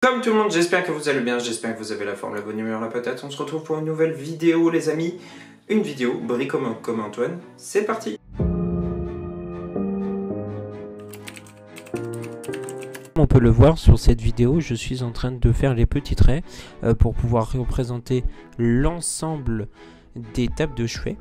Comme tout le monde, j'espère que vous allez bien, j'espère que vous avez la forme, la bonne humeur, la patate. On se retrouve pour une nouvelle vidéo les amis. Une vidéo, brie comme Antoine. C'est parti. On peut le voir sur cette vidéo, je suis en train de faire les petits traits pour pouvoir représenter l'ensemble des tables de chevet.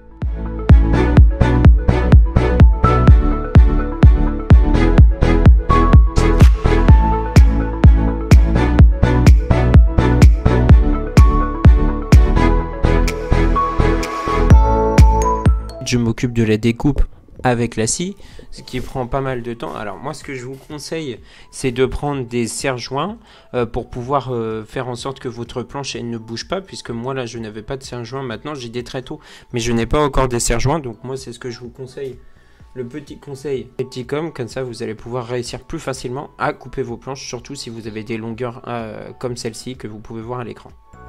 Je m'occupe de la découpe avec la scie, ce qui prend pas mal de temps. Alors moi ce que je vous conseille, c'est de prendre des serre-joints pour pouvoir faire en sorte que votre planche elle ne bouge pas, puisque moi là je n'avais pas de serre-joints. Maintenant j'ai des tréteaux, mais je n'ai pas encore des serre-joints, donc moi c'est ce que je vous conseille. Le petit conseil, les petits comme ça vous allez pouvoir réussir plus facilement à couper vos planches, surtout si vous avez des longueurs comme celle-ci que vous pouvez voir à l'écran.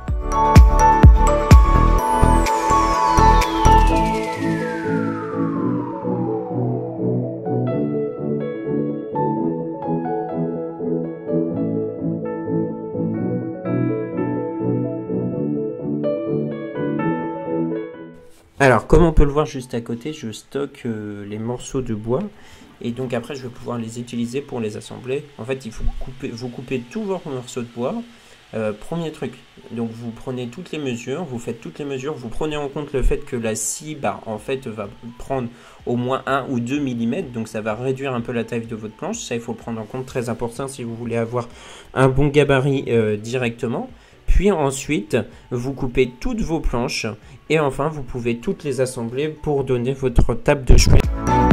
Alors, comme on peut le voir juste à côté, je stocke les morceaux de bois et donc après je vais pouvoir les utiliser pour les assembler. En fait, il faut vous couper tous vos morceaux de bois. Premier truc, donc vous prenez toutes les mesures, vous faites toutes les mesures, vous prenez en compte le fait que la scie en fait va prendre au moins 1 ou 2 mm, donc ça va réduire un peu la taille de votre planche. Ça, il faut le prendre en compte, très important si vous voulez avoir un bon gabarit directement. Puis ensuite, vous coupez toutes vos planches et enfin, vous pouvez toutes les assembler pour donner votre table de chevet.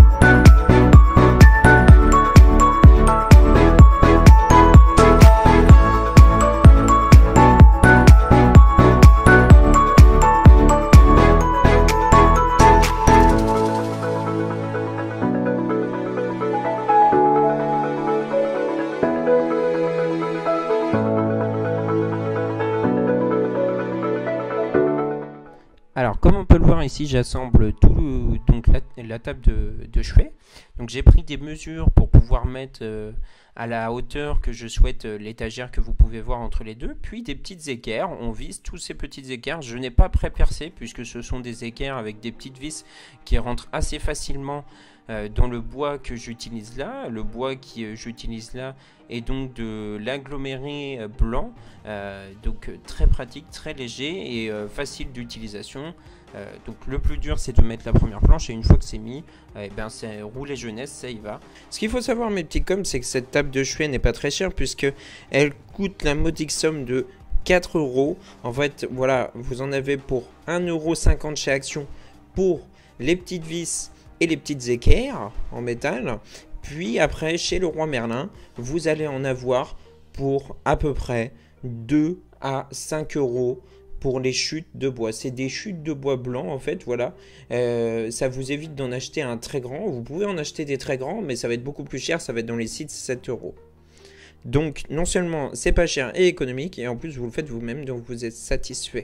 Alors, comme on peut le voir ici, j'assemble donc la table de chevet. Donc, j'ai pris des mesures pour pouvoir mettre à la hauteur que je souhaite l'étagère que vous pouvez voir entre les deux. Puis des petites équerres. On vise tous ces petites équerres. Je n'ai pas pré-percé puisque ce sont des équerres avec des petites vis qui rentrent assez facilement dans le bois que j'utilise là. Le bois que j'utilise là est donc de l'aggloméré blanc, donc très pratique, très léger et facile d'utilisation. Donc le plus dur c'est de mettre la première planche et une fois que c'est mis, c'est rouler jeunesse, ça y va. Ce qu'il faut savoir mes petits coms, c'est que cette table de chevet n'est pas très chère puisque elle coûte la modique somme de 4 €. En fait voilà, vous en avez pour 1,50 € chez Action pour les petites vis et les petites équerres en métal. Puis après chez Leroy Merlin, vous allez en avoir pour à peu près 2 à 5 € pour les chutes de bois. C'est des chutes de bois blanc en fait, voilà. Ça vous évite d'en acheter un très grand. Vous pouvez en acheter des très grands, mais ça va être beaucoup plus cher, ça va être dans les 6-7 €. Donc non seulement c'est pas cher et économique, et en plus vous le faites vous-même, donc vous êtes satisfait.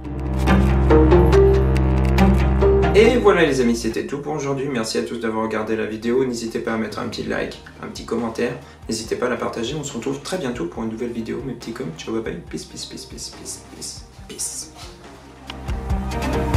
Et voilà les amis, c'était tout pour aujourd'hui. Merci à tous d'avoir regardé la vidéo. N'hésitez pas à mettre un petit like, un petit commentaire. N'hésitez pas à la partager. On se retrouve très bientôt pour une nouvelle vidéo. Mes petits coms, ciao, bye bye. Peace, peace, peace, peace, peace, peace, peace.